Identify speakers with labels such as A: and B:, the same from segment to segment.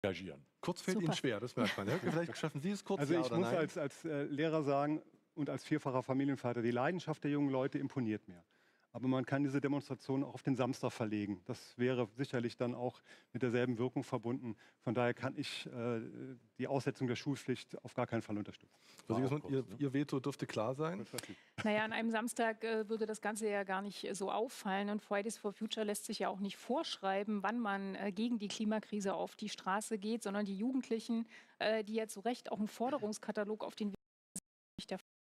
A: reagieren.
B: Kurz fällt Ihnen schwer, das merkt man. Ja? Vielleicht schaffen Sie es kurz,
C: Also
B: ja
C: ich
B: oder
C: muss
B: nein?
C: als Lehrer sagen und als vierfacher Familienvater, die Leidenschaft der jungen Leute imponiert mir. Aber man kann diese Demonstration auch auf den Samstag verlegen. Das wäre sicherlich dann auch mit derselben Wirkung verbunden. Von daher kann ich die Aussetzung der Schulpflicht auf gar keinen Fall unterstützen.
B: Frau Siegesmund, Ihr Veto dürfte klar sein.
D: Naja, an einem Samstag würde das Ganze ja gar nicht so auffallen. Und Fridays for Future lässt sich ja auch nicht vorschreiben, wann man gegen die Klimakrise auf die Straße geht, sondern die Jugendlichen, die ja zu Recht auch einen Forderungskatalog auf den Weg der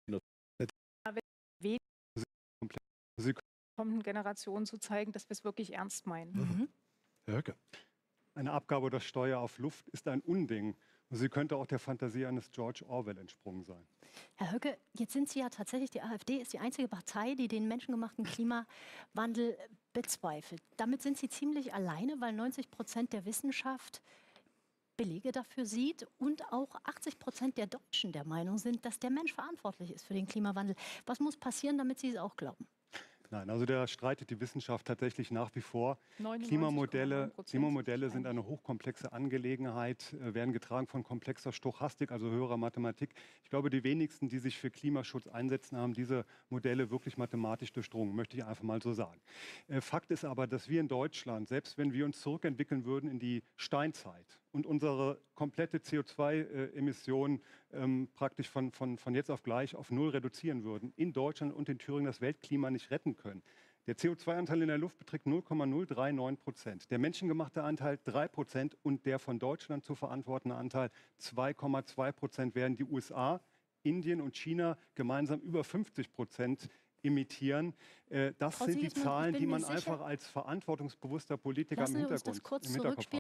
D: kommenden Generationen zu zeigen, dass wir es wirklich ernst meinen.
B: Mhm. Herr Höcke.
C: Eine Abgabe oder Steuer auf Luft ist ein Unding. Sie könnte auch der Fantasie eines George Orwell entsprungen sein.
E: Herr Höcke, jetzt sind Sie ja tatsächlich, die AfD ist die einzige Partei, die den menschengemachten Klimawandel bezweifelt. Damit sind Sie ziemlich alleine, weil 90% der Wissenschaft Belege dafür sieht und auch 80% der Deutschen der Meinung sind, dass der Mensch verantwortlich ist für den Klimawandel. Was muss passieren, damit Sie es auch glauben?
C: Nein, also da streitet die Wissenschaft tatsächlich nach wie vor.
D: 99,9%.
C: Klimamodelle sind eine hochkomplexe Angelegenheit, werden getragen von komplexer Stochastik, also höherer Mathematik. Ich glaube, die wenigsten, die sich für Klimaschutz einsetzen, haben diese Modelle wirklich mathematisch durchdrungen, möchte ich einfach mal so sagen. Fakt ist aber, dass wir in Deutschland, selbst wenn wir uns zurückentwickeln würden in die Steinzeit und unsere komplette CO2-Emissionen praktisch von jetzt auf gleich auf null reduzieren würden, in Deutschland und in Thüringen das Weltklima nicht retten können. Der CO2-Anteil in der Luft beträgt 0,039%. Der menschengemachte Anteil 3% und der von Deutschland zu verantwortende Anteil 2,2%, während die USA, Indien und China gemeinsam über 50% emittieren. Das sind die Zahlen, die man einfach als verantwortungsbewusster Politiker im Hintergrund hat.